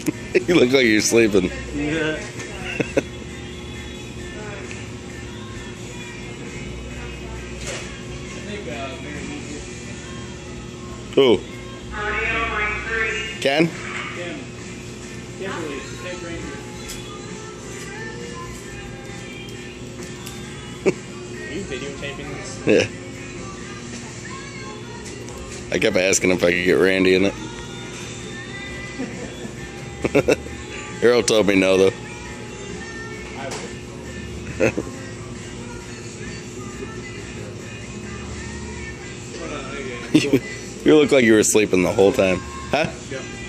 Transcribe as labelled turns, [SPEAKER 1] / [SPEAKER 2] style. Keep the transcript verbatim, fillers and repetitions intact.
[SPEAKER 1] You look like you're sleeping.
[SPEAKER 2] Yeah.
[SPEAKER 1] Who? Ken?
[SPEAKER 2] Kim. Kimberly, Ted Granger. Are you videotaping this?
[SPEAKER 1] Yeah. I kept asking if I could get Randy in it. Harold told me no, though.
[SPEAKER 2] I would.
[SPEAKER 1] you, you look like you were sleeping the whole time. Huh?
[SPEAKER 2] Yeah.